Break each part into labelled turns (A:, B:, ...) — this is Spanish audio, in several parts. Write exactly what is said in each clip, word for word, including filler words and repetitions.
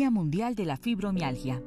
A: Día Mundial de la Fibromialgia.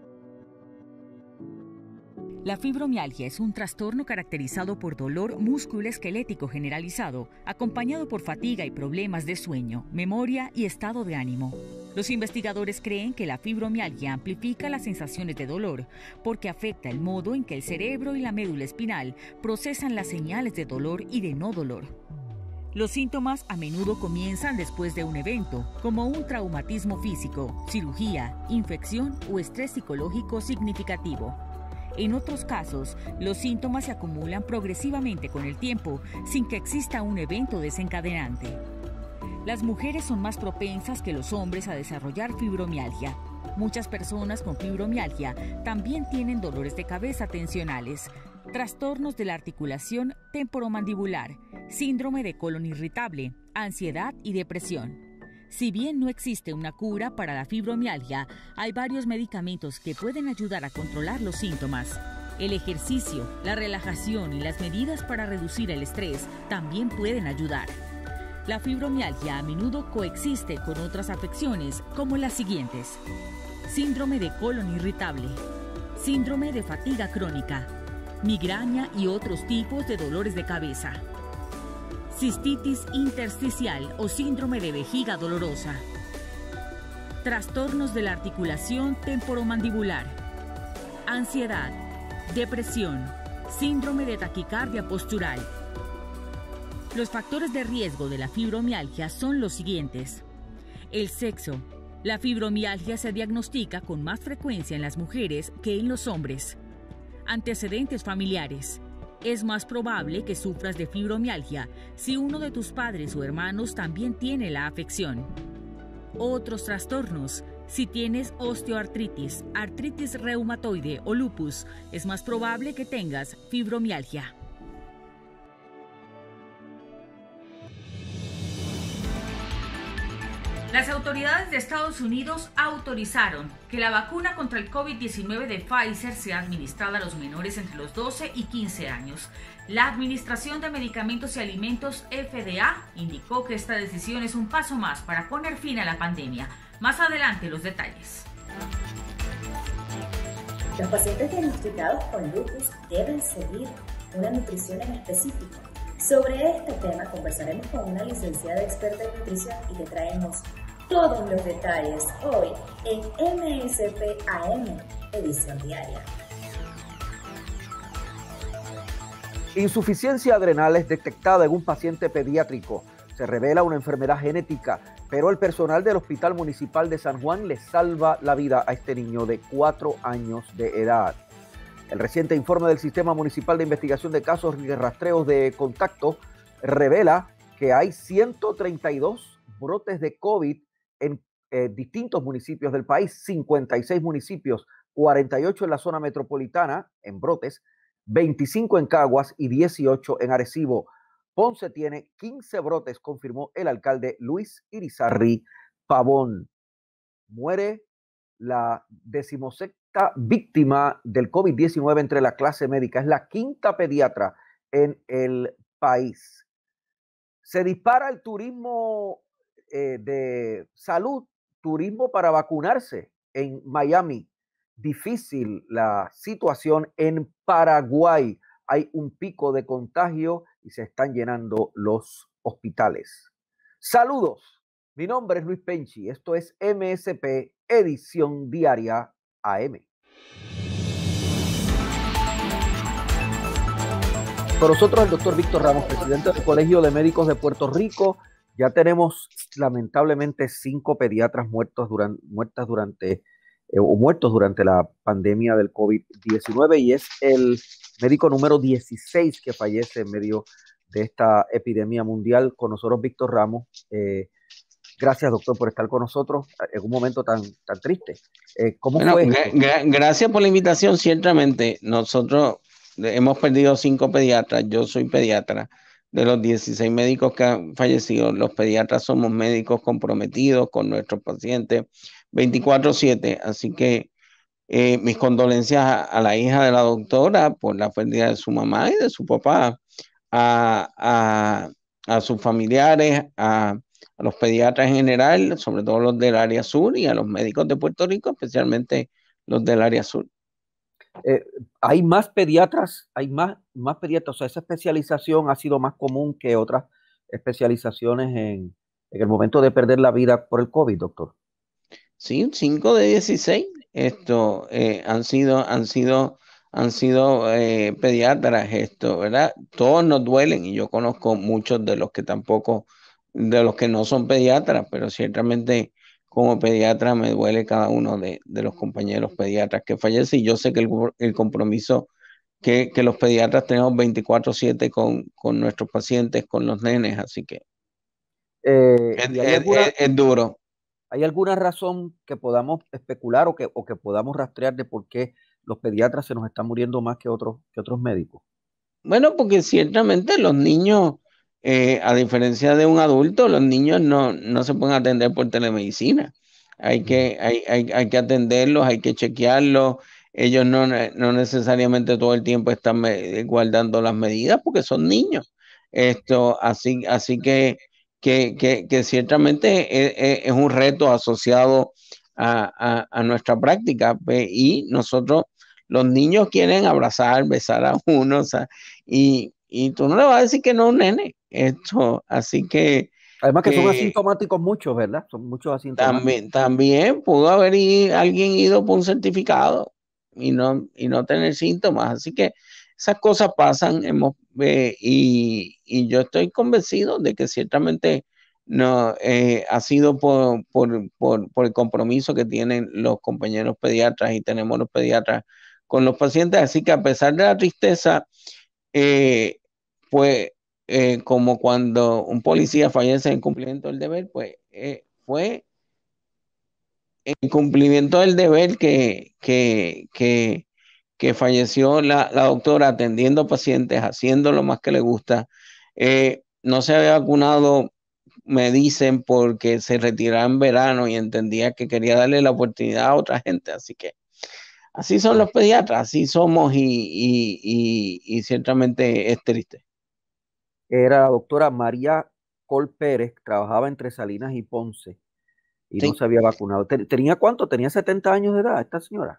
A: La fibromialgia es un trastorno caracterizado por dolor musculoesquelético generalizado, acompañado por fatiga y problemas de sueño, memoria y estado de ánimo. Los investigadores creen que la fibromialgia amplifica las sensaciones de dolor porque afecta el modo en que el cerebro y la médula espinal procesan las señales de dolor y de no dolor. Los síntomas a menudo comienzan después de un evento, como un traumatismo físico, cirugía, infección o estrés psicológico significativo. En otros casos, los síntomas se acumulan progresivamente con el tiempo, sin que exista un evento desencadenante. Las mujeres son más propensas que los hombres a desarrollar fibromialgia. Muchas personas con fibromialgia también tienen dolores de cabeza tensionales, trastornos de la articulación temporomandibular, síndrome de colon irritable, ansiedad y depresión. Si bien no existe una cura para la fibromialgia, hay varios medicamentos que pueden ayudar a controlar los síntomas. El ejercicio, la relajación y las medidas para reducir el estrés también pueden ayudar. La fibromialgia a menudo coexiste con otras afecciones como las siguientes: síndrome de colon irritable, síndrome de fatiga crónica, migraña y otros tipos de dolores de cabeza, cistitis intersticial o síndrome de vejiga dolorosa, trastornos de la articulación temporomandibular, ansiedad, depresión, síndrome de taquicardia postural. Los factores de riesgo de la fibromialgia son los siguientes: el sexo. La fibromialgia se diagnostica con más frecuencia en las mujeres que en los hombres. Antecedentes familiares. Es más probable que sufras de fibromialgia si uno de tus padres o hermanos también tiene la afección. Otros trastornos. Si tienes osteoartritis, artritis reumatoide o lupus, es más probable que tengas fibromialgia. Las autoridades de Estados Unidos autorizaron que la vacuna contra el COVID diecinueve de Pfizer sea administrada a los menores entre los doce y quince años. La Administración de Medicamentos y Alimentos F D A indicó que esta decisión es un paso más para poner fin a la pandemia. Más adelante los detalles.
B: Los pacientes diagnosticados con lupus deben seguir una nutrición en específico. Sobre este tema conversaremos con una licenciada experta en nutrición y te traemos todos los detalles hoy en M S P A M, edición diaria.
C: Insuficiencia adrenal es detectada en un paciente pediátrico. Se revela una enfermedad genética, pero el personal del Hospital Municipal de San Juan le salva la vida a este niño de cuatro años de edad. El reciente informe del Sistema Municipal de Investigación de Casos y Rastreos de Contacto revela que hay ciento treinta y dos brotes de COVID en eh, distintos municipios del país, cincuenta y seis municipios, cuarenta y ocho en la zona metropolitana en brotes, veinticinco en Caguas y dieciocho en Arecibo. Ponce tiene quince brotes, confirmó el alcalde Luis Irizarry Pavón. Muere la decimosexta víctima del COVID diecinueve entre la clase médica. Es la quinta pediatra en el país. Se dispara el turismo eh, de salud, turismo para vacunarse en Miami. Difícil la situación en Paraguay. Hay un pico de contagio y se están llenando los hospitales. Saludos, mi nombre es Luis Penchi. Esto es M S P Edición Diaria A M. Con nosotros el doctor Víctor Ramos, presidente del Colegio de Médicos de Puerto Rico. Ya tenemos lamentablemente cinco pediatras muertos durante, muertas durante eh, o muertos durante la pandemia del COVID diecinueve y es el médico número dieciséis que fallece en medio de esta epidemia mundial. Con nosotros Víctor Ramos. Eh, gracias, doctor, por estar con nosotros en un momento tan, tan triste. Eh, ¿Cómo
D: bueno,
C: fue?
D: Gra gracias por la invitación. Ciertamente, nosotros hemos perdido cinco pediatras. Yo soy pediatra. De los dieciséis médicos que han fallecido, los pediatras somos médicos comprometidos con nuestros pacientes veinticuatro siete. Así que eh, mis condolencias a, a la hija de la doctora por la pérdida de su mamá y de su papá, a, a, a sus familiares, a, a los pediatras en general, sobre todo los del área sur, y a los médicos de Puerto Rico, especialmente los del área sur.
C: Eh, hay más pediatras, hay más, más pediatras, o sea, esa especialización ha sido más común que otras especializaciones en, en el momento de perder la vida por el COVID, doctor.
D: Sí, cinco de dieciséis esto, eh, han sido, han sido, han sido eh, pediatras, esto, ¿verdad? Todos nos duelen y yo conozco muchos de los que tampoco, de los que no son pediatras, pero ciertamente como pediatra me duele cada uno de, de los compañeros pediatras que fallecen y yo sé que el, el compromiso que, que los pediatras tenemos veinticuatro siete con, con nuestros pacientes, con los nenes, así que
C: Eh,
D: es,
C: ¿y hay
D: es,
C: alguna,
D: es, es duro.
C: hay alguna razón que podamos especular o que, o que podamos rastrear de por qué los pediatras se nos están muriendo más que otros, que otros médicos?
D: Bueno, porque ciertamente los niños, eh, a diferencia de un adulto, los niños no, no se pueden atender por telemedicina. Hay que, hay, hay, hay que atenderlos, hay que chequearlos. Ellos no, ne- no necesariamente todo el tiempo están me- guardando las medidas porque son niños. Esto, así, así que, que, que, que ciertamente es, es- es un reto asociado a, a, a nuestra práctica. Pe- Y nosotros, los niños quieren abrazar, besar a uno, o sea, y, y tú no le vas a decir que no a un nene. Esto, así que,
C: Además que son
D: que
C: asintomáticos muchos, ¿verdad? Son muchos asintomáticos.
D: también, también pudo haber i- alguien ido por un certificado y no, y no tener síntomas. Así que esas cosas pasan hemos, eh, y, y yo estoy convencido de que ciertamente no eh, ha sido por, por, por, por el compromiso que tienen los compañeros pediatras y tenemos los pediatras con los pacientes. Así que a pesar de la tristeza, eh, pues eh, como cuando un policía fallece en cumplimiento del deber, pues eh, fue en cumplimiento del deber que, que, que, que falleció la, la doctora atendiendo pacientes, haciendo lo más que le gusta. Eh, no se había vacunado, me dicen, porque se retiraba en verano y entendía que quería darle la oportunidad a otra gente. Así que así son los pediatras, así somos y, y, y, y ciertamente es triste.
C: Era la doctora María Col Pérez, trabajaba entre Salinas y Ponce y no
D: Sí.
C: se había vacunado. Ten- ¿Tenía cuánto? Tenía setenta años de edad esta señora.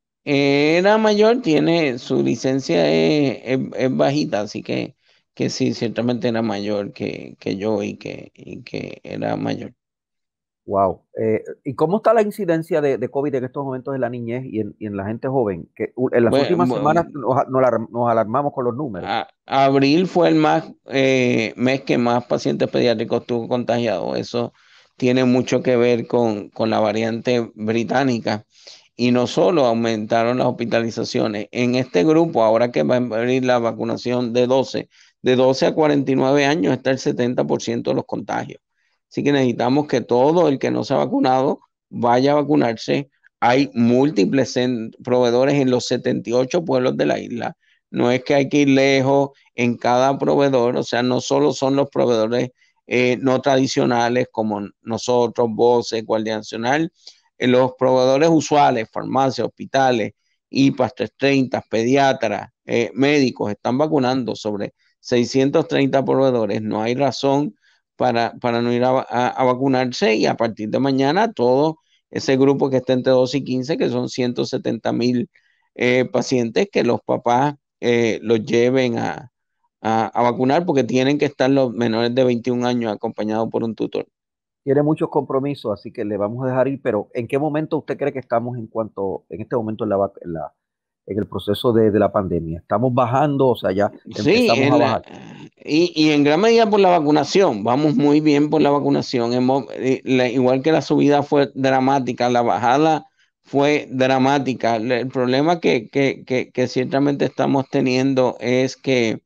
D: Era mayor, tiene su licencia es, es- es bajita, así que, que sí, ciertamente era mayor que, que yo y que, y que era mayor.
C: Wow. Eh, ¿y cómo está la incidencia de, de COVID en estos momentos en la niñez y en, y en la gente joven? Que u- en las últimas
D: Bueno,
C: semanas nos, a- nos alar- nos alarmamos con los números.
D: a- abril fue el más eh, mes que más pacientes pediátricos tuvo contagiados. Eso tiene mucho que ver con, con la variante británica. Y no solo aumentaron las hospitalizaciones. En este grupo, ahora que va a abrir la vacunación de doce de doce a cuarenta y nueve años está el setenta por ciento de los contagios. Así que necesitamos que todo el que no se ha vacunado vaya a vacunarse. Hay múltiples proveedores en los setenta y ocho pueblos de la isla. No es que hay que ir lejos en cada proveedor, o sea, no solo son los proveedores eh, no tradicionales como nosotros, Voces, Guardia Nacional, eh, los proveedores usuales, farmacias, hospitales, I P A S trescientos treinta, pediatras, eh, médicos, están vacunando sobre seiscientos treinta proveedores. No hay razón para, para no ir a, a, a vacunarse y a partir de mañana todo ese grupo que está entre doce y quince, que son ciento setenta mil eh, pacientes, que los papás eh, los lleven a, a, a, vacunar porque tienen que estar los menores de veintiún años acompañados por un tutor.
C: Tiene muchos compromisos, así que le vamos a dejar ir, pero ¿en qué momento usted cree que estamos en cuanto, en este momento en la, vac- en la, en el proceso de, de la pandemia? ¿Estamos bajando? O sea, ya
D: Sí,
C: empezamos a
D: en la,
C: bajar.
D: y, y en gran medida por la vacunación, vamos muy bien por la vacunación. Hemos, eh, la- igual que la subida fue dramática, la bajada fue dramática. Le- El problema que, que, que, que ciertamente estamos teniendo es que,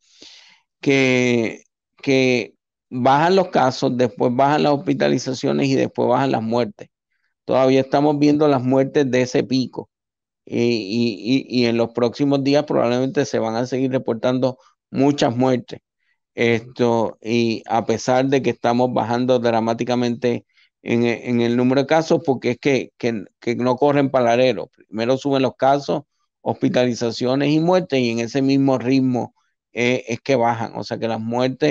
D: que, que bajan los casos, después bajan las hospitalizaciones y después bajan las muertes. Todavía estamos viendo las muertes de ese pico y, y, y, y en los próximos días probablemente se van a seguir reportando muchas muertes. Esto, y a pesar de que estamos bajando dramáticamente en, e- en el número de casos, porque es que, que, que no corren paralelo. Primero suben los casos, hospitalizaciones y muertes, y en ese mismo ritmo eh, es que bajan. O sea que las muertes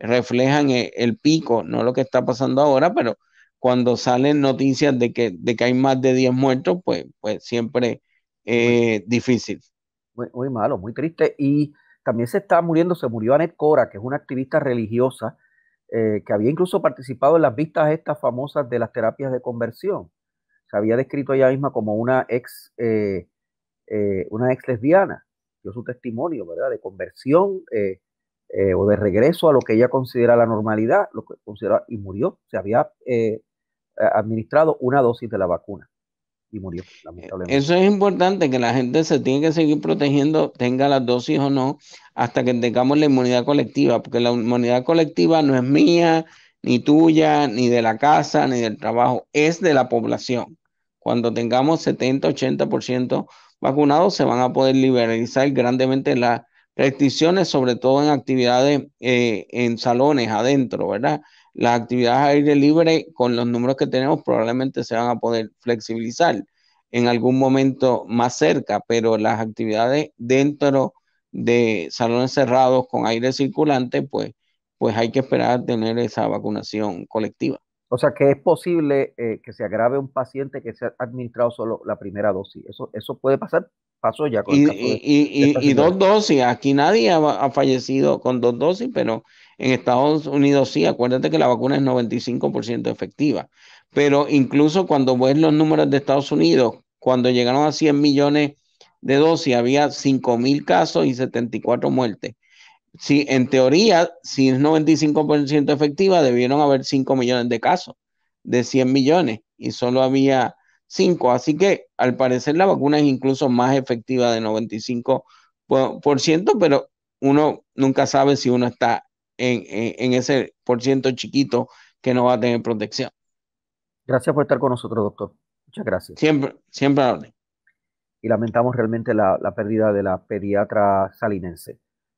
D: reflejan el, el pico, no lo que está pasando ahora, pero cuando salen noticias de que, de que hay más de diez muertos, pues, pues siempre eh, muy, difícil.
C: Muy, muy malo, muy triste. Y también se está muriendo, se murió Anet Cora, que es una activista religiosa eh, que había incluso participado en las vistas estas famosas de las terapias de conversión. Se había descrito ella misma como una ex, eh, eh, una ex lesbiana. Dio su testimonio, ¿verdad?, de conversión eh, eh, o de regreso a lo que ella considera la normalidad, lo que considera, y murió. Se había eh, administrado una dosis de la vacuna y murió, lamentablemente.
D: Eso es importante, que la gente se tiene que seguir protegiendo, tenga las dosis o no, hasta que tengamos la inmunidad colectiva, porque la inmunidad colectiva no es mía, ni tuya, ni de la casa, ni del trabajo, es de la población. Cuando tengamos setenta, ochenta por ciento vacunados, se van a poder liberalizar grandemente las restricciones, sobre todo en actividades eh, en salones adentro, ¿verdad? Las actividades al aire libre, con los números que tenemos, probablemente se van a poder flexibilizar en algún momento más cerca, pero las actividades dentro de salones cerrados con aire circulante, pues, pues hay que esperar a tener esa vacunación colectiva.
C: O sea que es posible eh, que se agrave un paciente que se ha administrado solo la primera dosis. Eso, eso puede pasar, pasó ya con
D: y,
C: el caso de,
D: y, y,
C: de
D: y dos dosis, aquí nadie ha, ha fallecido con dos dosis, pero en Estados Unidos sí. Acuérdate que la vacuna es noventa y cinco por ciento efectiva, pero incluso cuando ves los números de Estados Unidos, cuando llegaron a cien millones de dosis, había cinco mil casos y setenta y cuatro muertes. Sí, en teoría, si es noventa y cinco por ciento efectiva, debieron haber cinco millones de casos de cien millones y solo había cinco. Así que al parecer la vacuna es incluso más efectiva de noventa y cinco por ciento, pero uno nunca sabe si uno está en, en, en ese por ciento chiquito que no va a tener protección.
C: Gracias por estar con nosotros, doctor. Muchas gracias.
D: Siempre, siempre a orden.
C: Y lamentamos realmente la, la pérdida de la pediatra salinense.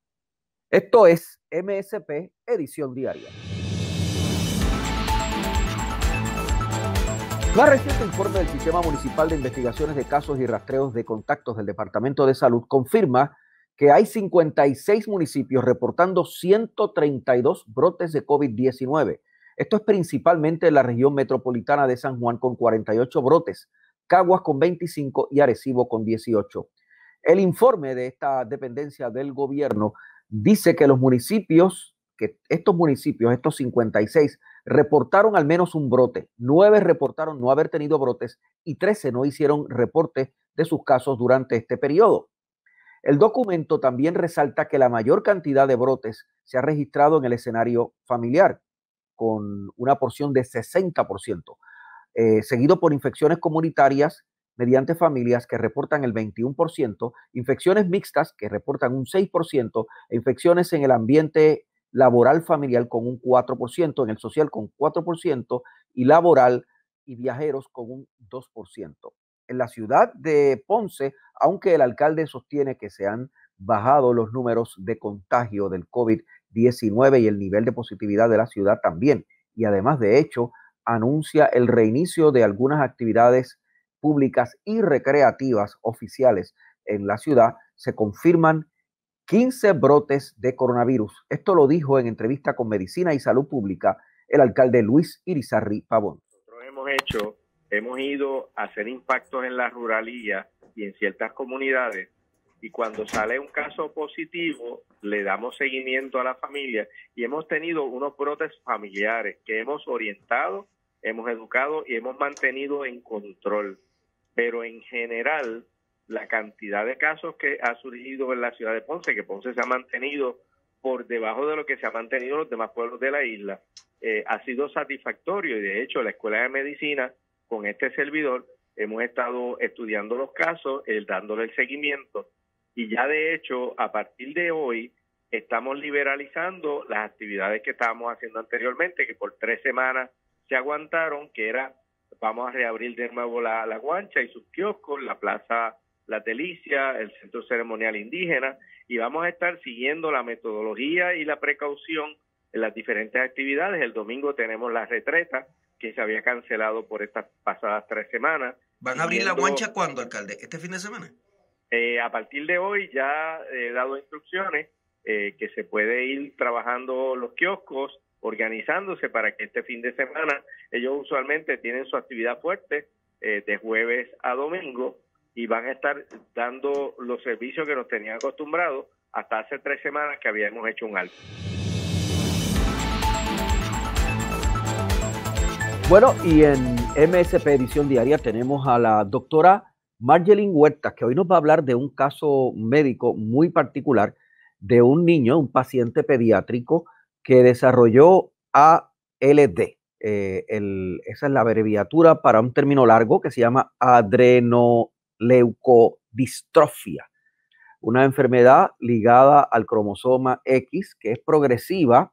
C: Esto es M S P Edición Diaria. Más reciente informe del Sistema Municipal de Investigaciones de Casos y Rastreos de Contactos del Departamento de Salud confirma que hay cincuenta y seis municipios reportando ciento treinta y dos brotes de COVID diecinueve. Esto es principalmente en la región metropolitana de San Juan con cuarenta y ocho brotes, Caguas con veinticinco y Arecibo con dieciocho. El informe de esta dependencia del gobierno dice que los municipios, que estos municipios, estos cincuenta y seis, reportaron al menos un brote, nueve reportaron no haber tenido brotes y trece no hicieron reporte de sus casos durante este periodo. El documento también resalta que la mayor cantidad de brotes se ha registrado en el escenario familiar, con una porción de sesenta por ciento, eh, seguido por infecciones comunitarias mediante familias que reportan el veintiuno por ciento, infecciones mixtas que reportan un seis por ciento, e infecciones en el ambiente laboral familiar con un cuatro por ciento, en el social con cuatro por ciento y laboral y viajeros con un dos por ciento. En la ciudad de Ponce, aunque el alcalde sostiene que se han bajado los números de contagio del COVID diecinueve y el nivel de positividad de la ciudad también, y además de hecho anuncia el reinicio de algunas actividades públicas y recreativas oficiales en la ciudad, se confirman quince brotes de coronavirus. Esto lo dijo en entrevista con Medicina y Salud Pública el alcalde Luis Irizarry Pavón.
E: Nosotros hemos hecho, hemos ido a hacer impactos en la ruralía y en ciertas comunidades, y cuando sale un caso positivo, le damos seguimiento a la familia y hemos tenido unos brotes familiares que hemos orientado, hemos educado y hemos mantenido en control. Pero en general, la cantidad de casos que ha surgido en la ciudad de Ponce, que Ponce se ha mantenido por debajo de lo que se ha mantenido en los demás pueblos de la isla, eh, ha sido satisfactorio. Y de hecho, la Escuela de Medicina, con este servidor, hemos estado estudiando los casos, eh, dándole el seguimiento. Y ya de hecho, a partir de hoy, estamos liberalizando las actividades que estábamos haciendo anteriormente, que por tres semanas se aguantaron, que era, vamos a reabrir de nuevo la, la guancha y sus kioscos, la plaza La Delicia, el centro ceremonial indígena, y vamos a estar siguiendo la metodología y la precaución en las diferentes actividades. El domingo tenemos la retreta, que se había cancelado por estas pasadas tres semanas.
F: ¿Van a abrir siguiendo, la guancha cuándo, alcalde? ¿Este fin de semana?
E: Eh, a partir de hoy ya he dado instrucciones eh, que se puede ir trabajando los kioscos, organizándose para que este fin de semana, ellos usualmente tienen su actividad fuerte eh, de jueves a domingo y van a estar dando los servicios que nos tenían acostumbrados hasta hace tres semanas que habíamos hecho un alto.
C: Bueno, y en M S P Edición Diaria tenemos a la doctora Marjelin Huertas, que hoy nos va a hablar de un caso médico muy particular de un niño, un paciente pediátrico que desarrolló A L D. Eh, el, esa es la abreviatura para un término largo que se llama adrenoleucodistrofia, una enfermedad ligada al cromosoma X que es progresiva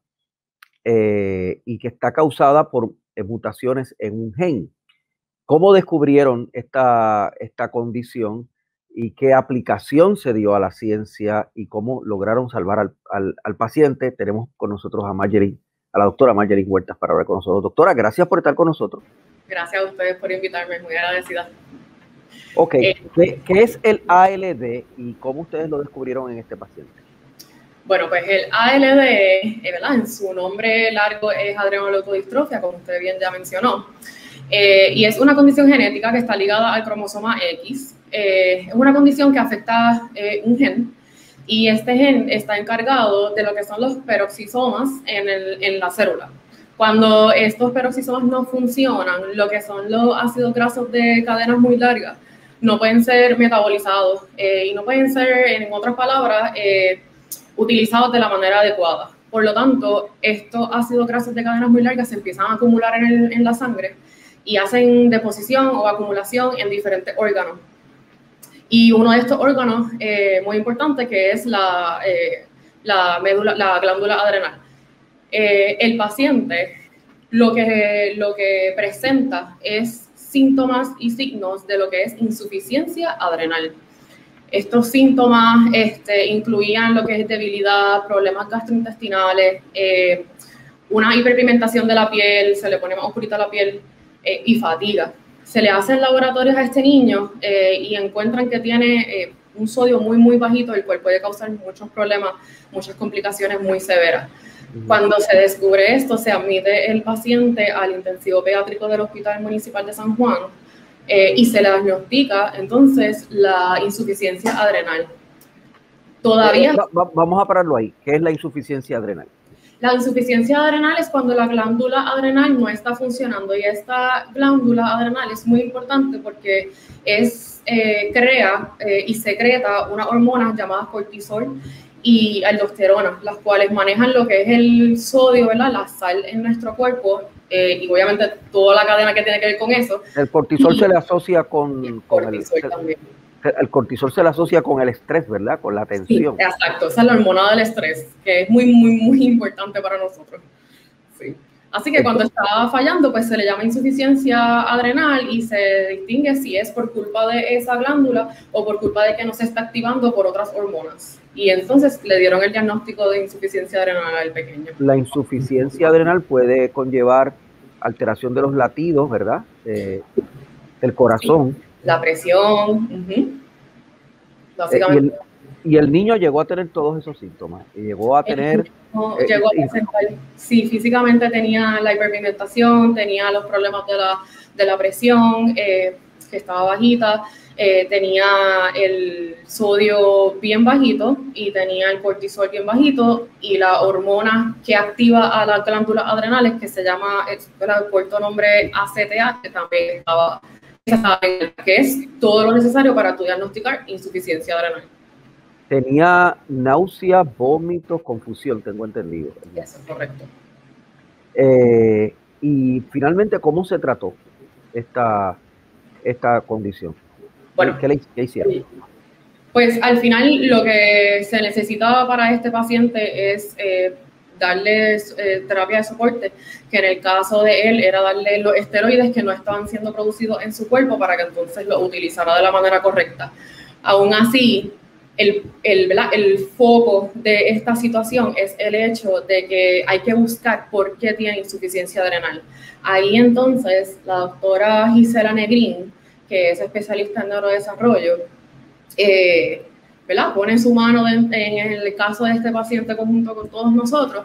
C: eh, y que está causada por eh, mutaciones en un gen. ¿Cómo descubrieron esta, esta condición y qué aplicación se dio a la ciencia y cómo lograron salvar al, al, al paciente? Tenemos con nosotros a Marjelin, a la doctora Marjelin Huertas para hablar con nosotros. Doctora, gracias por estar con nosotros.
F: Gracias a ustedes por invitarme, muy agradecida.
C: Ok,
F: Eh,
C: ¿qué, ¿qué es el A L D y cómo ustedes lo descubrieron en este paciente?
F: Bueno, pues el A L D, eh, ¿verdad? En su nombre largo es adrenoleucodistrofia, como usted bien ya mencionó. Eh, y es una condición genética que está ligada al cromosoma X. Eh, es una condición que afecta eh, un gen y este gen está encargado de lo que son los peroxisomas en, el, en la célula. Cuando estos peroxisomas no funcionan, lo que son los ácidos grasos de cadenas muy largas no pueden ser metabolizados eh, y no pueden ser, en otras palabras, eh, utilizados de la manera adecuada. Por lo tanto, estos ácidos grasos de cadenas muy largas se empiezan a acumular en, el, en la sangre y hacen deposición o acumulación en diferentes órganos. Y uno de estos órganos eh, muy importante que es la, eh, la, médula, la glándula adrenal. Eh, el paciente lo que, lo que presenta es síntomas y signos de lo que es insuficiencia adrenal. Estos síntomas este, incluían lo que es debilidad, problemas gastrointestinales, eh, una hiperpigmentación de la piel, se le pone más oscurita la piel, Eh, y fatiga. Se le hacen laboratorios a este niño eh, y encuentran que tiene eh, un sodio muy, muy bajito, el cual puede causar muchos problemas, muchas complicaciones muy severas. Uh-huh. Cuando se descubre esto, se admite el paciente al intensivo pediátrico del Hospital Municipal de San Juan eh, y se le diagnostica entonces la insuficiencia adrenal. Todavía...
C: Eh, va, vamos a pararlo ahí. ¿Qué es la insuficiencia adrenal?
F: La insuficiencia adrenal es cuando la glándula adrenal no está funcionando y esta glándula adrenal es muy importante porque es, eh, crea eh, y secreta unas hormonas llamadas cortisol y aldosterona, las cuales manejan lo que es el sodio, ¿verdad? La sal en nuestro cuerpo eh, y obviamente toda la cadena que tiene que ver con eso.
C: El cortisol y se le asocia con,
F: el
C: con
F: cortisol
C: el,
F: también.
C: El cortisol se le asocia con el estrés, ¿verdad? Con la tensión.
F: Sí, exacto. Esa es la hormona del estrés, que es muy, muy, muy importante para nosotros. Sí. Así que cuando está fallando, pues se le llama insuficiencia adrenal y se distingue si es por culpa de esa glándula o por culpa de que no se está activando por otras hormonas. Y entonces le dieron el diagnóstico de insuficiencia adrenal al pequeño.
C: La insuficiencia adrenal puede conllevar alteración de los latidos, ¿verdad? Eh, el corazón. Sí.
F: La presión, uh-huh. Básicamente.
C: Y el, y el niño llegó a tener todos esos síntomas. Y llegó a tener...
F: Eh, llegó a presentar, sí, físicamente tenía la hiperpigmentación, tenía los problemas de la, de la presión, eh, que estaba bajita, eh, tenía el sodio bien bajito y tenía el cortisol bien bajito y la hormona que activa a las glándulas adrenales, que se llama, el corto nombre A C T A, que también estaba... que es todo lo necesario para tu diagnosticar insuficiencia adrenal.
C: Tenía náusea, vómitos, confusión, tengo entendido.
F: Eso es correcto.
C: Eh, y finalmente, ¿cómo se trató esta, esta condición?
F: Bueno,
C: ¿Qué, le, qué hicieron?
F: Sí. Pues al final lo que se necesitaba para este paciente es eh, darle eh, terapia de soporte, que en el caso de él era darle los esteroides que no estaban siendo producidos en su cuerpo para que entonces lo utilizara de la manera correcta. Aún así, el, el, el foco de esta situación es el hecho de que hay que buscar por qué tiene insuficiencia adrenal. Ahí entonces la doctora Gisela Negrín, que es especialista en neurodesarrollo, eh, ¿verdad? Pone su mano en, en el caso de este paciente conjunto con todos nosotros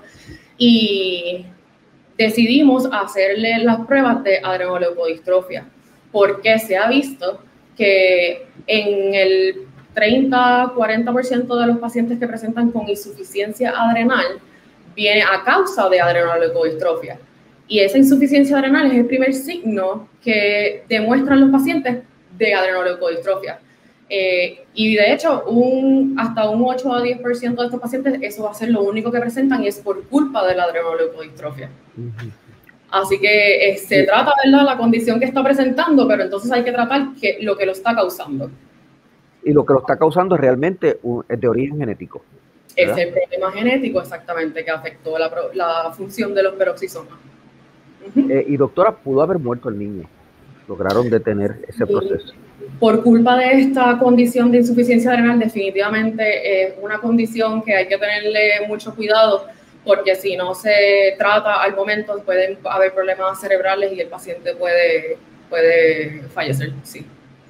F: y decidimos hacerle las pruebas de adrenoleucodistrofia, porque se ha visto que en el treinta a cuarenta por ciento de los pacientes que presentan con insuficiencia adrenal viene a causa de adrenoleucodistrofia. Y esa insuficiencia adrenal es el primer signo que demuestran los pacientes de adrenoleucodistrofia. Eh, y de hecho, un, hasta un ocho a diez por ciento de estos pacientes, eso va a ser lo único que presentan y es por culpa de la adrenoleucodistrofia. Uh-huh. Así que eh, se trata, ¿verdad?, la condición que está presentando, pero entonces hay que tratar que, lo que lo está causando.
C: Y lo que lo está causando es realmente un, es de origen genético, ¿verdad?
F: Es el problema genético, exactamente, que afectó la, la función de los peroxisomas. Uh-huh.
C: eh, y doctora, pudo haber muerto el niño. Lograron detener ese proceso.
F: Por culpa de esta condición de insuficiencia adrenal, definitivamente es una condición que hay que tenerle mucho cuidado, porque si no se trata al momento pueden haber problemas cerebrales y el paciente puede, puede fallecer, sí.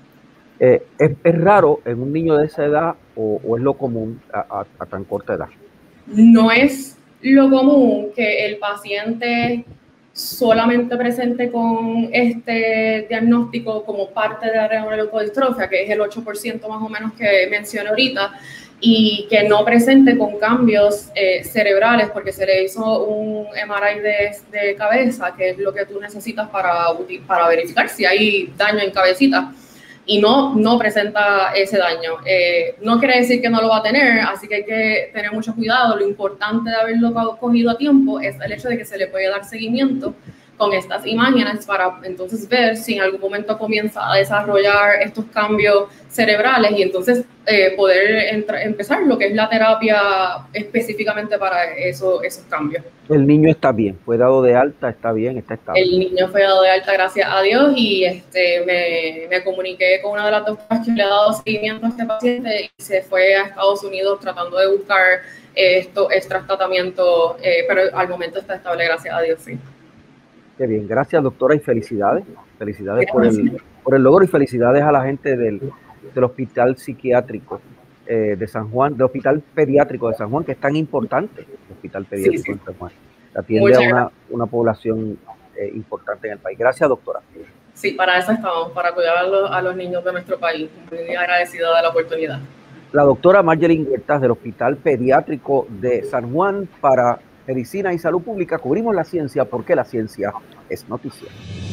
C: Eh, ¿es, ¿Es raro en un niño de esa edad o, o es lo común a, a, a tan corta edad?
F: No es lo común que el paciente solamente presente con este diagnóstico como parte de la adrenoleucodistrofia, que es el ocho por ciento más o menos que mencioné ahorita, y que no presente con cambios eh, cerebrales, porque se le hizo un M R I de, de cabeza, que es lo que tú necesitas para, para verificar si hay daño en cabecita, y no, no presenta ese daño. Eh, no quiere decir que no lo va a tener, así que hay que tener mucho cuidado. Lo importante de haberlo cogido a tiempo es el hecho de que se le puede dar seguimiento con estas imágenes para entonces ver si en algún momento comienza a desarrollar estos cambios cerebrales y entonces eh, poder empezar lo que es la terapia específicamente para eso, esos cambios.
C: El niño está bien, fue dado de alta, está bien, está estable.
F: El niño fue dado de alta, gracias a Dios, y este, me, me comuniqué con una de las doctoras que le ha dado seguimiento a este paciente y se fue a Estados Unidos tratando de buscar eh, estos extras tratamientos, eh, pero al momento está estable, gracias a Dios, sí.
C: Qué bien, gracias doctora y felicidades, felicidades por el, por el logro y felicidades a la gente del, del Hospital Psiquiátrico eh, de San Juan, del Hospital Pediátrico de San Juan, que es tan importante, el Hospital Pediátrico sí, sí. de San Juan, atiende a una, una población eh, importante en el país. Gracias doctora.
F: Sí, para eso estamos, para cuidar a los, a los niños de nuestro país, muy agradecida de la oportunidad.
C: La doctora Margeline Huertas del Hospital Pediátrico de San Juan para Medicina y Salud Pública. Cubrimos la ciencia porque la ciencia es noticia.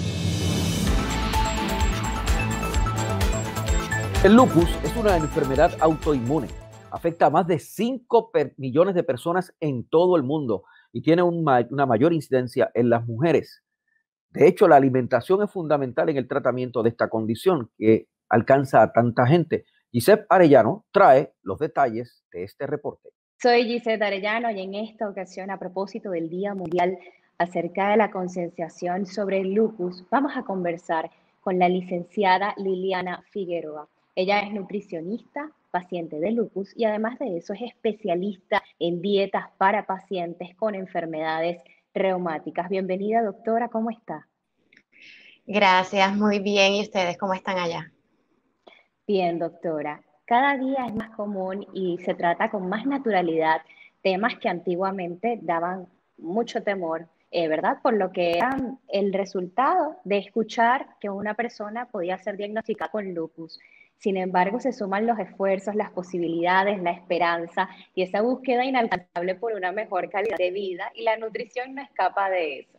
C: El lupus es una enfermedad autoinmune. Afecta a más de cinco millones de personas en todo el mundo y tiene un ma- una mayor incidencia en las mujeres. De hecho, la alimentación es fundamental en el tratamiento de esta condición que alcanza a tanta gente. Gisette Arellano trae los detalles de este reporte.
G: Soy Gisette Arellano y en esta ocasión, a propósito del Día Mundial acerca de la concienciación sobre el lupus, vamos a conversar con la licenciada Liliana Figueroa. Ella es nutricionista, paciente de lupus y además de eso es especialista en dietas para pacientes con enfermedades reumáticas. Bienvenida, doctora, ¿cómo está?
H: Gracias, muy bien. ¿Y ustedes cómo están allá?
G: Bien, doctora. Cada día es más común y se trata con más naturalidad temas que antiguamente daban mucho temor, eh, ¿verdad? Por lo que eran el resultado de escuchar que una persona podía ser diagnosticada con lupus. Sin embargo, se suman los esfuerzos, las posibilidades, la esperanza y esa búsqueda inalcanzable por una mejor calidad de vida, y la nutrición no escapa de eso.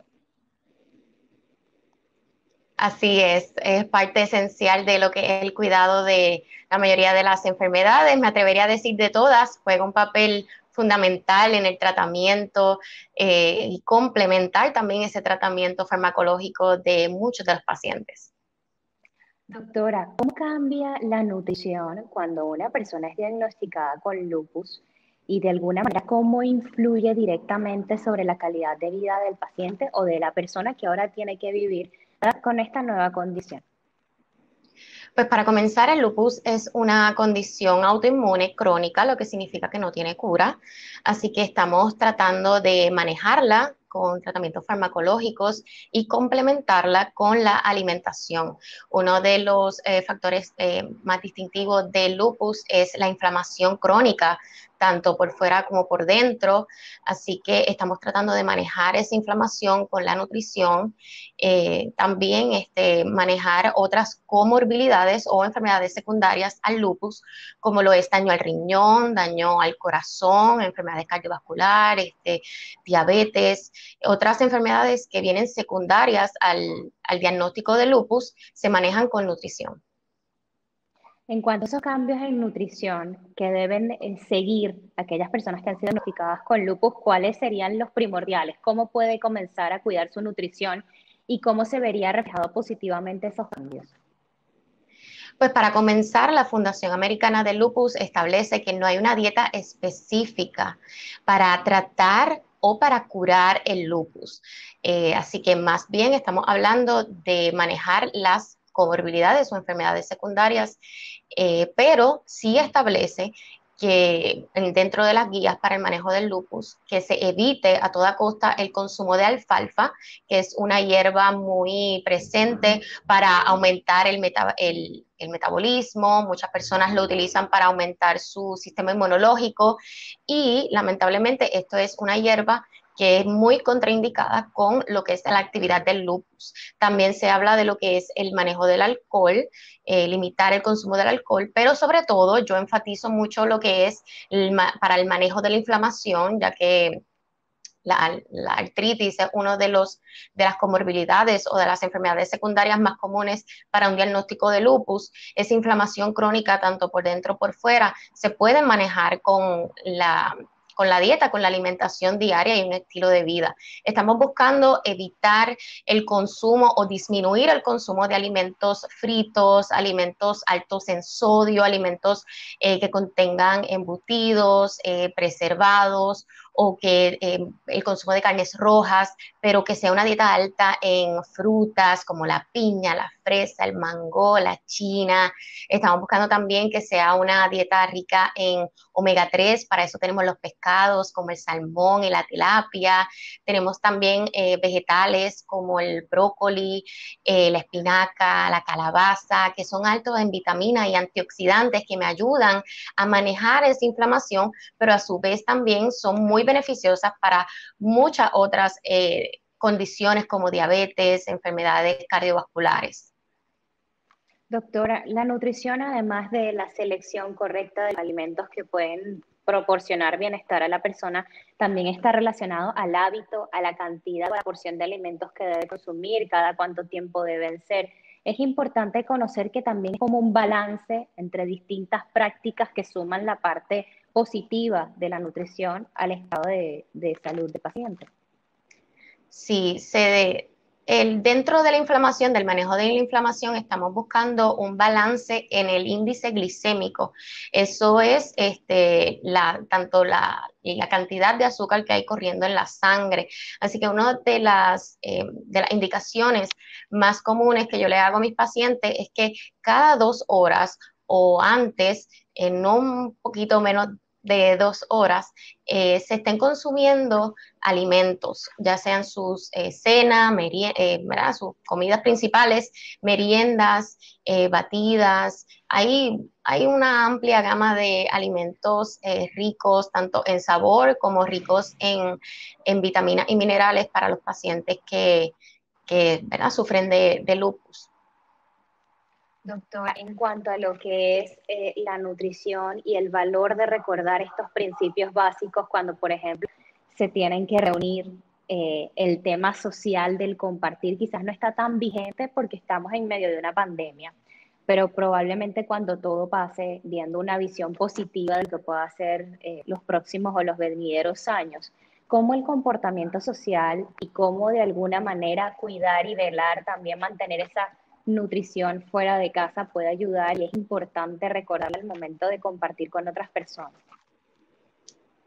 H: Así es, es parte esencial de lo que es el cuidado de la mayoría de las enfermedades. Me atrevería a decir de todas, juega un papel fundamental en el tratamiento eh, y complementar también ese tratamiento farmacológico de muchos de los pacientes.
G: Doctora, ¿cómo cambia la nutrición cuando una persona es diagnosticada con lupus y de alguna manera cómo influye directamente sobre la calidad de vida del paciente o de la persona que ahora tiene que vivir con esta nueva condición?
H: Pues para comenzar, el lupus es una condición autoinmune crónica, lo que significa que no tiene cura, así que estamos tratando de manejarla con tratamientos farmacológicos y complementarla con la alimentación. Uno de los eh, factores eh, más distintivos del lupus es la inflamación crónica, tanto por fuera como por dentro, así que estamos tratando de manejar esa inflamación con la nutrición, eh, también este, manejar otras comorbilidades o enfermedades secundarias al lupus, como lo es daño al riñón, daño al corazón, enfermedades cardiovasculares, este, diabetes, otras enfermedades que vienen secundarias al, al diagnóstico de lupus se manejan con nutrición.
G: En cuanto a esos cambios en nutrición que deben eh, seguir aquellas personas que han sido diagnosticadas con lupus, ¿cuáles serían los primordiales? ¿Cómo puede comenzar a cuidar su nutrición y cómo se vería reflejado positivamente esos cambios?
H: Pues para comenzar, la Fundación Americana del Lupus establece que no hay una dieta específica para tratar o para curar el lupus. Eh, así que más bien estamos hablando de manejar las comorbilidades o enfermedades secundarias, eh, pero sí establece que dentro de las guías para el manejo del lupus, que se evite a toda costa el consumo de alfalfa, que es una hierba muy presente para aumentar el, meta, el, el metabolismo. Muchas personas lo utilizan para aumentar su sistema inmunológico y lamentablemente esto es una hierba que es muy contraindicada con lo que es la actividad del lupus. También se habla de lo que es el manejo del alcohol, eh, limitar el consumo del alcohol, pero sobre todo yo enfatizo mucho lo que es el, para el manejo de la inflamación, ya que la, la artritis es una de, los, de las comorbilidades o de las enfermedades secundarias más comunes para un diagnóstico de lupus. Esa inflamación crónica, tanto por dentro como por fuera, se puede manejar con la con la dieta, con la alimentación diaria y un estilo de vida. Estamos buscando evitar el consumo o disminuir el consumo de alimentos fritos, alimentos altos en sodio, alimentos eh, que contengan embutidos, eh, preservados, o que eh, el consumo de carnes rojas, pero que sea una dieta alta en frutas como la piña, la fresa, el mango, la china. Estamos buscando también que sea una dieta rica en omega tres, para eso tenemos los pescados como el salmón y la tilapia. Tenemos también eh, vegetales como el brócoli, eh, la espinaca, la calabaza, que son altos en vitaminas y antioxidantes que me ayudan a manejar esa inflamación, pero a su vez también son muy beneficiosas para muchas otras eh, condiciones como diabetes, enfermedades cardiovasculares.
G: Doctora, la nutrición, además de la selección correcta de los alimentos que pueden proporcionar bienestar a la persona, también está relacionado al hábito, a la cantidad o la porción de alimentos que debe consumir, cada cuánto tiempo deben ser. Es importante conocer que también es como un balance entre distintas prácticas que suman la parte positiva de la nutrición al estado de, de salud del paciente.
H: Sí, se de, el, dentro de la inflamación, del manejo de la inflamación, estamos buscando un balance en el índice glicémico. Eso es este, la, tanto la, la cantidad de azúcar que hay corriendo en la sangre. Así que una de las, eh, de las indicaciones más comunes que yo le hago a mis pacientes es que cada dos horas o antes, en no un poquito menos de dos horas, eh, se estén consumiendo alimentos, ya sean sus eh, cenas, eh, sus comidas principales, meriendas, eh, batidas. Hay, hay una amplia gama de alimentos eh, ricos tanto en sabor como ricos en, en vitaminas y minerales para los pacientes que, que ¿verdad? sufren de, de lupus.
G: Doctora, en cuanto a lo que es eh, la nutrición y el valor de recordar estos principios básicos cuando, por ejemplo, se tienen que reunir, eh, el tema social del compartir quizás no está tan vigente porque estamos en medio de una pandemia, pero probablemente cuando todo pase, viendo una visión positiva de lo que pueda ser eh, los próximos o los venideros años, cómo el comportamiento social y cómo de alguna manera cuidar y velar, también mantener esa nutrición fuera de casa puede ayudar, y es importante recordar el momento de compartir con otras personas.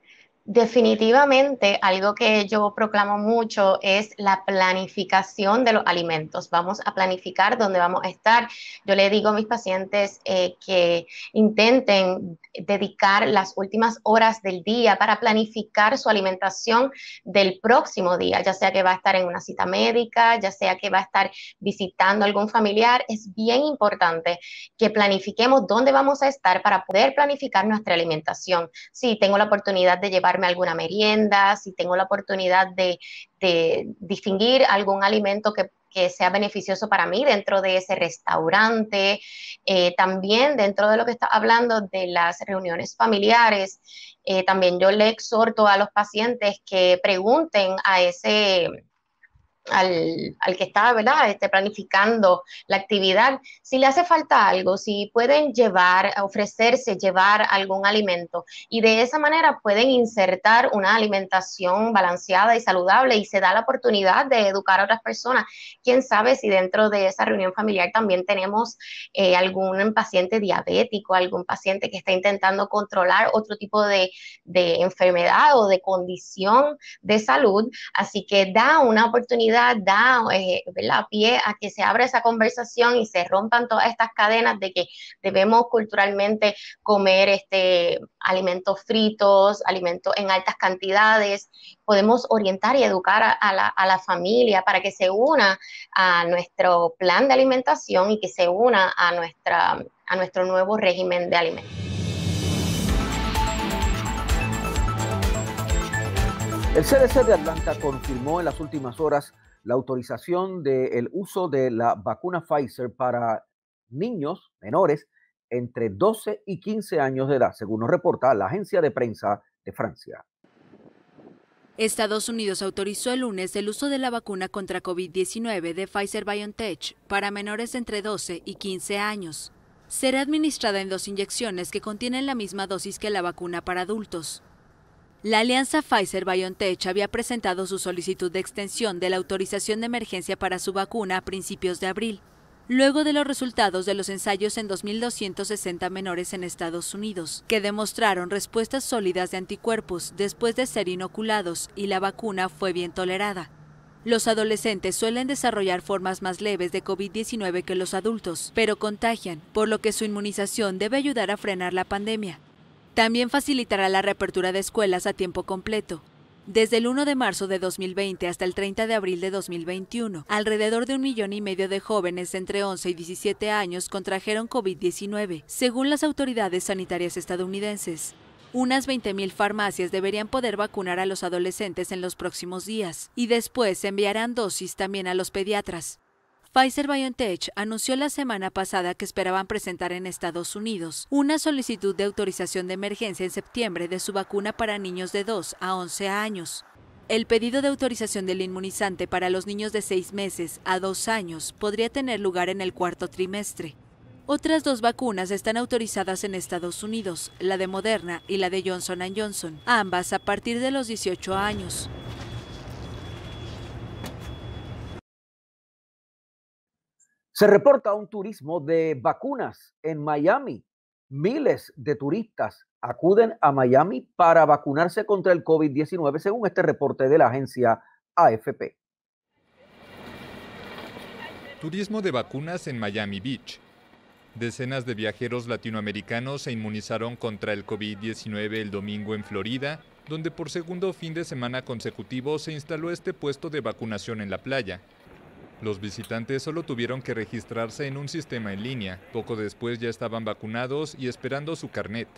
H: Definitivamente, algo que yo proclamo mucho es la planificación de los alimentos. Vamos a planificar dónde vamos a estar. Yo le digo a mis pacientes eh, que intenten dedicar las últimas horas del día para planificar su alimentación del próximo día, ya sea que va a estar en una cita médica, ya sea que va a estar visitando a algún familiar. Es bien importante que planifiquemos dónde vamos a estar para poder planificar nuestra alimentación. Si tengo la oportunidad de llevar alguna merienda, si tengo la oportunidad de, de distinguir algún alimento que, que sea beneficioso para mí dentro de ese restaurante, eh, también dentro de lo que está hablando de las reuniones familiares, eh, también yo le exhorto a los pacientes que pregunten a ese Al, al que está, ¿verdad?, este, planificando la actividad, si le hace falta algo, si pueden llevar, ofrecerse llevar algún alimento, y de esa manera pueden insertar una alimentación balanceada y saludable, y se da la oportunidad de educar a otras personas. Quién sabe si dentro de esa reunión familiar también tenemos eh, algún paciente diabético, algún paciente que está intentando controlar otro tipo de, de enfermedad o de condición de salud, así que da una oportunidad, da eh, ¿verdad? pie a que se abra esa conversación y se rompan todas estas cadenas de que debemos culturalmente comer este, alimentos fritos, alimentos en altas cantidades. Podemos orientar y educar a, a, la, a la familia para que se una a nuestro plan de alimentación y que se una a, nuestra, a nuestro nuevo régimen de alimentos.
C: El C D C de Atlanta confirmó en las últimas horas la autorización del uso de la vacuna Pfizer para niños menores entre doce y quince años de edad, según nos reporta la agencia de prensa de Francia.
I: Estados Unidos autorizó el lunes el uso de la vacuna contra COVID diecinueve de Pfizer-BioNTech para menores entre doce y quince años. Será administrada en dos inyecciones que contienen la misma dosis que la vacuna para adultos. La alianza Pfizer-BioNTech había presentado su solicitud de extensión de la autorización de emergencia para su vacuna a principios de abril, luego de los resultados de los ensayos en dos mil doscientos sesenta menores en Estados Unidos, que demostraron respuestas sólidas de anticuerpos después de ser inoculados y la vacuna fue bien tolerada. Los adolescentes suelen desarrollar formas más leves de COVID diecinueve que los adultos, pero contagian, por lo que su inmunización debe ayudar a frenar la pandemia. También facilitará la reapertura de escuelas a tiempo completo. Desde el primero de marzo de dos mil veinte hasta el treinta de abril de dos mil veintiuno, alrededor de un millón y medio de jóvenes entre once y diecisiete años contrajeron COVID diecinueve, según las autoridades sanitarias estadounidenses. Unas veinte mil farmacias deberían poder vacunar a los adolescentes en los próximos días, y después enviarán dosis también a los pediatras. Pfizer-BioNTech anunció la semana pasada que esperaban presentar en Estados Unidos una solicitud de autorización de emergencia en septiembre de su vacuna para niños de dos a once años. El pedido de autorización del inmunizante para los niños de seis meses a dos años podría tener lugar en el cuarto trimestre. Otras dos vacunas están autorizadas en Estados Unidos, la de Moderna y la de Johnson and Johnson, ambas a partir de los dieciocho años.
C: Se reporta un turismo de vacunas en Miami. Miles de turistas acuden a Miami para vacunarse contra el COVID diecinueve, según este reporte de la agencia A F P.
J: Turismo de vacunas en Miami Beach. Decenas de viajeros latinoamericanos se inmunizaron contra el COVID diecinueve el domingo en Florida, donde por segundo fin de semana consecutivo se instaló este puesto de vacunación en la playa. Los visitantes solo tuvieron que registrarse en un sistema en línea. Poco después ya estaban vacunados y esperando su carnet.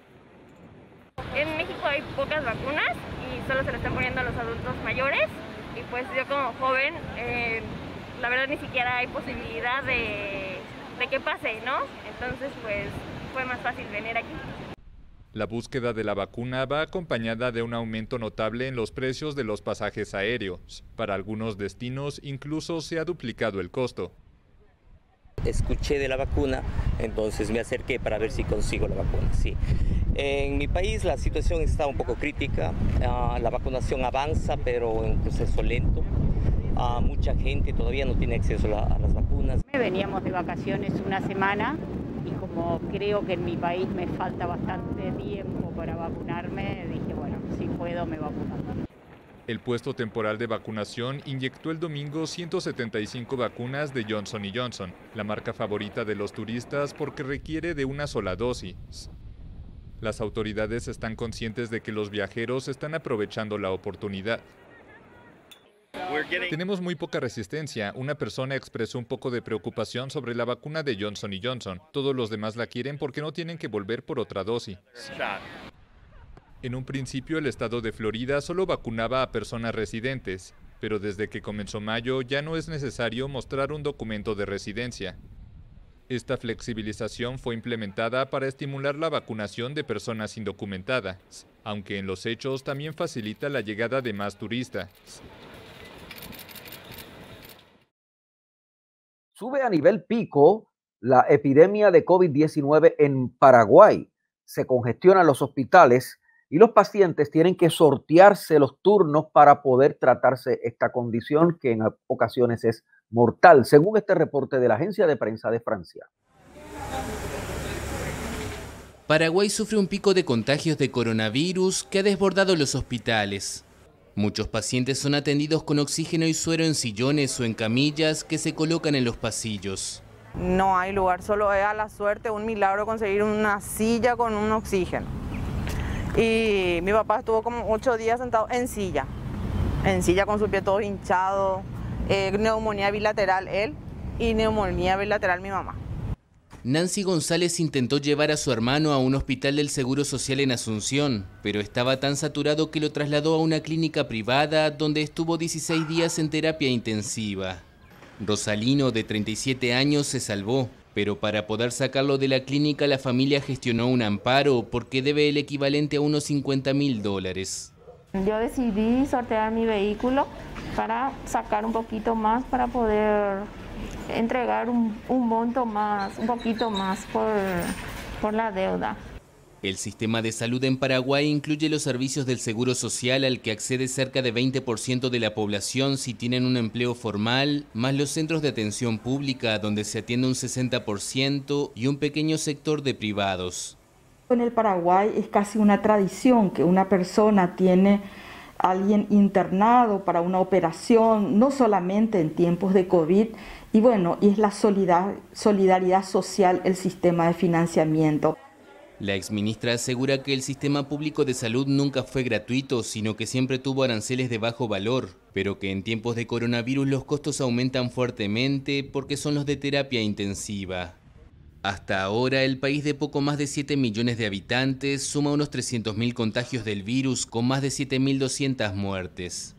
K: En México hay pocas vacunas y solo se le están poniendo a los adultos mayores. Y pues yo como joven, eh, la verdad ni siquiera hay posibilidad de, de que pase, ¿no? Entonces pues fue más fácil venir aquí.
J: La búsqueda de la vacuna va acompañada de un aumento notable en los precios de los pasajes aéreos. Para algunos destinos incluso se ha duplicado el costo.
L: Escuché de la vacuna, entonces me acerqué para ver si consigo la vacuna. Sí. En mi país la situación está un poco crítica, uh, la vacunación avanza pero en un proceso lento. Uh, mucha gente todavía no tiene acceso a, la, a las vacunas.
M: Veníamos de vacaciones una semana. Y como creo que en mi país me falta bastante tiempo para vacunarme, dije, bueno, si puedo, me vacuno.
J: El puesto temporal de vacunación inyectó el domingo ciento setenta y cinco vacunas de Johnson y Johnson, la marca favorita de los turistas porque requiere de una sola dosis. Las autoridades están conscientes de que los viajeros están aprovechando la oportunidad. Tenemos muy poca resistencia. Una persona expresó un poco de preocupación sobre la vacuna de Johnson y Johnson. Todos los demás la quieren porque no tienen que volver por otra dosis. En un principio, el estado de Florida solo vacunaba a personas residentes, pero desde que comenzó mayo ya no es necesario mostrar un documento de residencia. Esta flexibilización fue implementada para estimular la vacunación de personas indocumentadas, aunque en los hechos también facilita la llegada de más turistas.
C: Sube a nivel pico la epidemia de COVID diecinueve en Paraguay. Se congestionan los hospitales y los pacientes tienen que sortearse los turnos para poder tratarse esta condición que en ocasiones es mortal, según este reporte de la agencia de prensa de Francia.
N: Paraguay sufre un pico de contagios de coronavirus que ha desbordado los hospitales. Muchos pacientes son atendidos con oxígeno y suero en sillones o en camillas que se colocan en los pasillos.
O: No hay lugar, solo es a la suerte, un milagro conseguir una silla con un oxígeno. Y mi papá estuvo como ocho días sentado en silla, en silla con su pie todo hinchado, eh, neumonía bilateral él y neumonía bilateral mi mamá.
N: Nancy González intentó llevar a su hermano a un hospital del Seguro Social en Asunción, pero estaba tan saturado que lo trasladó a una clínica privada donde estuvo dieciséis días en terapia intensiva. Rosalino, de treinta y siete años, se salvó, pero para poder sacarlo de la clínica la familia gestionó un amparo porque debe el equivalente a unos cincuenta mil dólares.
P: Yo decidí sortear mi vehículo para sacar un poquito más, para poder entregar un, un monto más, un poquito más por, por la deuda.
N: El sistema de salud en Paraguay incluye los servicios del Seguro Social al que accede cerca de veinte por ciento de la población si tienen un empleo formal, más los centros de atención pública donde se atiende un sesenta por ciento y un pequeño sector de privados.
Q: En el Paraguay es casi una tradición que una persona tiene a alguien internado para una operación, no solamente en tiempos de COVID, y bueno, y es la solidar, solidaridad social el sistema de financiamiento.
N: La exministra asegura que el sistema público de salud nunca fue gratuito, sino que siempre tuvo aranceles de bajo valor, pero que en tiempos de coronavirus los costos aumentan fuertemente porque son los de terapia intensiva. Hasta ahora, el país de poco más de siete millones de habitantes suma unos trescientos mil contagios del virus con más de siete mil doscientas muertes.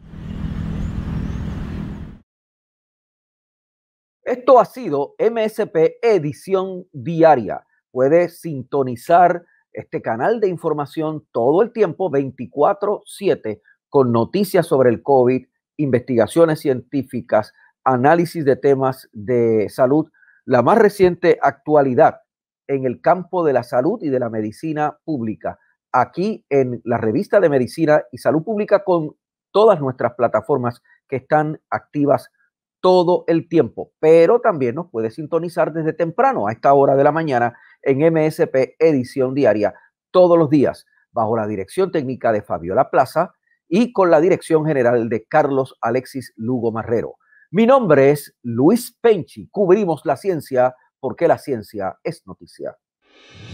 C: Esto ha sido M S P Edición Diaria. Puede sintonizar este canal de información todo el tiempo, veinticuatro siete, con noticias sobre el COVID, investigaciones científicas, análisis de temas de salud, la más reciente actualidad en el campo de la salud y de la medicina pública, aquí en la revista de Medicina y Salud Pública con todas nuestras plataformas que están activas todo el tiempo, pero también nos puede sintonizar desde temprano a esta hora de la mañana en M S P Edición Diaria todos los días bajo la dirección técnica de Fabiola Plaza y con la dirección general de Carlos Alexis Lugo Marrero. Mi nombre es Luis Penchi, cubrimos la ciencia porque la ciencia es noticia.